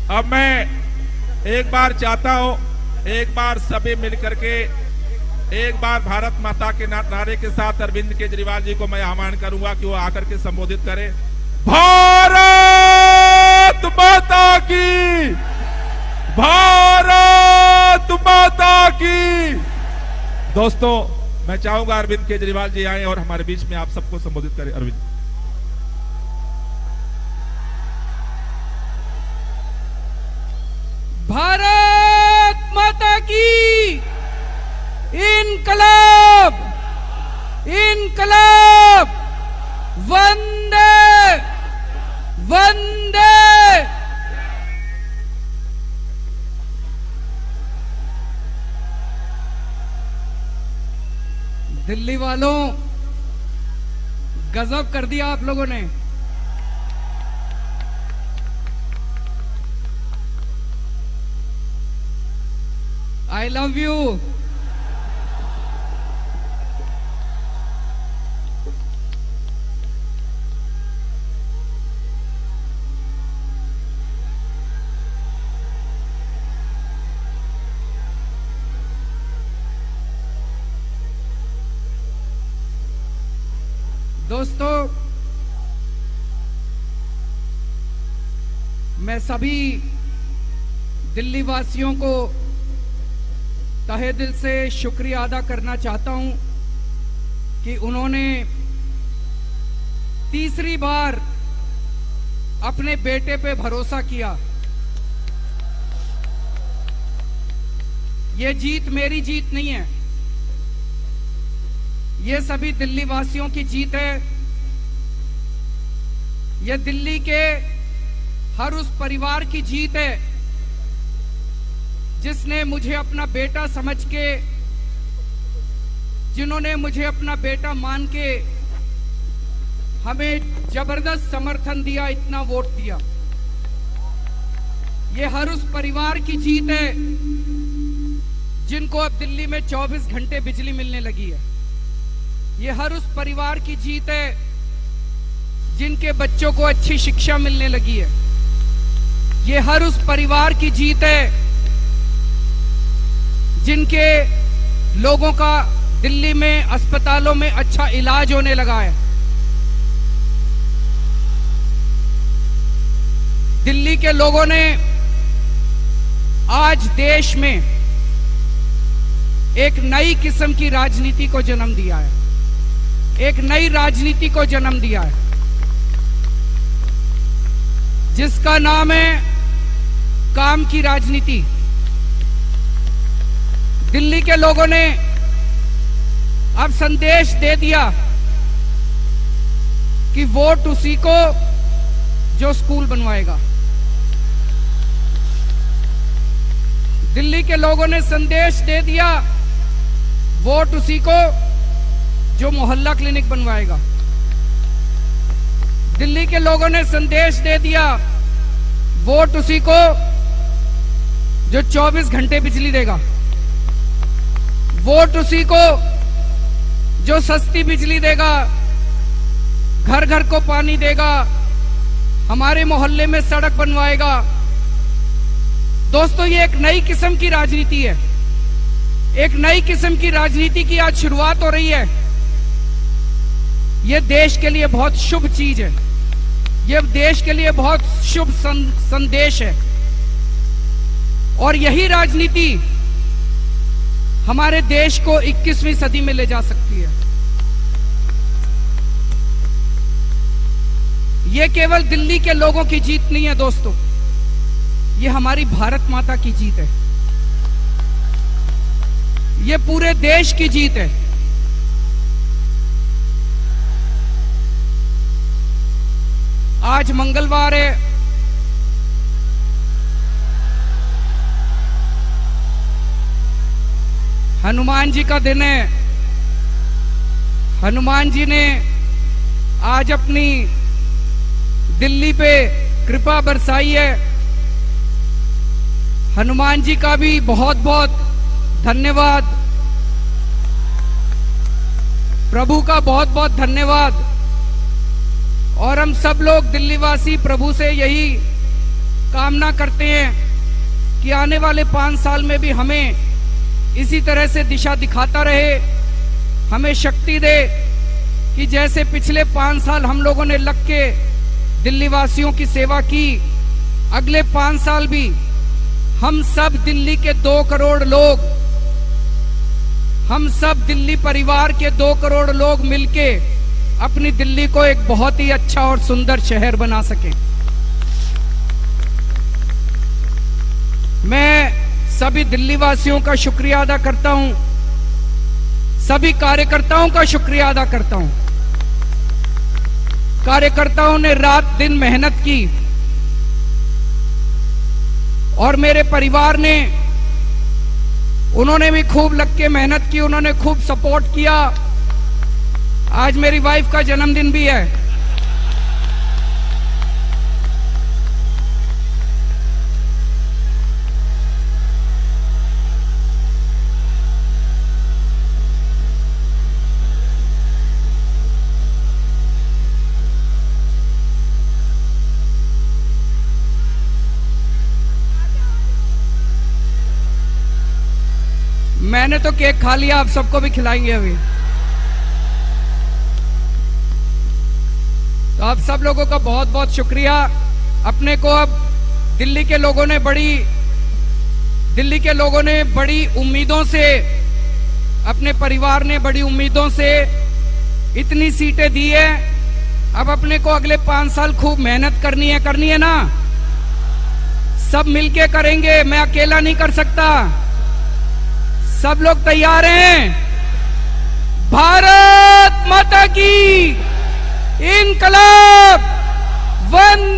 अब मैं एक बार चाहता हूं, एक बार सभी मिलकर के एक बार भारत माता के नारे के साथ अरविंद केजरीवाल जी को मैं आह्वान करूंगा कि वो आकर के संबोधित करें। भारत माता की, भारत माता की। दोस्तों, मैं चाहूंगा अरविंद केजरीवाल जी आए और हमारे बीच में आप सबको संबोधित करें। अरविंद। भारत माता की इनकलाब, इनकलाब, वंदे वंदे। दिल्ली वालों, गजब कर दिया आप लोगों ने। I love you. दोस्तों, मैं सभी दिल्ली वासियों को तहे दिल से शुक्रिया अदा करना चाहता हूं कि उन्होंने तीसरी बार अपने बेटे पे भरोसा किया। ये जीत मेरी जीत नहीं है, ये सभी दिल्ली वासियों की जीत है। ये दिल्ली के हर उस परिवार की जीत है जिसने मुझे अपना बेटा समझ के, जिन्होंने मुझे अपना बेटा मान के हमें जबरदस्त समर्थन दिया, इतना वोट दिया। ये हर उस परिवार की जीत है जिनको अब दिल्ली में 24 घंटे बिजली मिलने लगी है। ये हर उस परिवार की जीत है जिनके बच्चों को अच्छी शिक्षा मिलने लगी है। ये हर उस परिवार की जीत है जिनके लोगों का दिल्ली में अस्पतालों में अच्छा इलाज होने लगा है। दिल्ली के लोगों ने आज देश में एक नई किस्म की राजनीति को जन्म दिया है, एक नई राजनीति को जन्म दिया है जिसका नाम है काम की राजनीति। दिल्ली के लोगों ने अब संदेश दे दिया कि वोट उसी को जो स्कूल बनवाएगा। दिल्ली के लोगों ने संदेश दे दिया वोट उसी को जो मोहल्ला क्लिनिक बनवाएगा। दिल्ली के लोगों ने संदेश दे दिया वोट उसी को जो 24 घंटे बिजली देगा। वोट उसी को जो सस्ती बिजली देगा, घर घर को पानी देगा, हमारे मोहल्ले में सड़क बनवाएगा। दोस्तों, ये एक नई किस्म की राजनीति है, एक नई किस्म की राजनीति की आज शुरुआत हो रही है। यह देश के लिए बहुत शुभ चीज है, यह देश के लिए बहुत शुभ संदेश है। और यही राजनीति हमारे देश को 21वीं सदी में ले जा सकती है। यह केवल दिल्ली के लोगों की जीत नहीं है दोस्तों, यह हमारी भारत माता की जीत है, यह पूरे देश की जीत है। आज मंगलवार है, हनुमान जी का दिन है। हनुमान जी ने आज अपनी दिल्ली पे कृपा बरसाई है। हनुमान जी का भी बहुत बहुत धन्यवाद, प्रभु का बहुत बहुत धन्यवाद। और हम सब लोग दिल्ली वासी प्रभु से यही कामना करते हैं कि आने वाले 5 साल में भी हमें इसी तरह से दिशा दिखाता रहे, हमें शक्ति दे कि जैसे पिछले 5 साल हम लोगों ने लग के दिल्ली वासियों की सेवा की, अगले 5 साल भी हम सब दिल्ली के 2 करोड़ लोग, हम सब दिल्ली परिवार के 2 करोड़ लोग मिलके अपनी दिल्ली को एक बहुत ही अच्छा और सुंदर शहर बना सकें। मैं सभी दिल्ली वासियों का शुक्रिया अदा करता हूं, सभी कार्यकर्ताओं का शुक्रिया अदा करता हूं। कार्यकर्ताओं ने रात दिन मेहनत की और मेरे परिवार ने, उन्होंने भी खूब लग के मेहनत की, उन्होंने खूब सपोर्ट किया। आज मेरी वाइफ का जन्मदिन भी है। मैंने तो केक खा लिया, आप सबको भी खिलाएंगे अभी। तो आप सब लोगों का बहुत बहुत शुक्रिया। अपने को अब दिल्ली के लोगों ने बड़ी उम्मीदों से, अपने परिवार ने बड़ी उम्मीदों से इतनी सीटें दी है। अब अपने को अगले 5 साल खूब मेहनत करनी है ना? सब मिलके करेंगे, मैं अकेला नहीं कर सकता। सब लोग तैयार हैं? भारत माता की इनकलाब, वंदे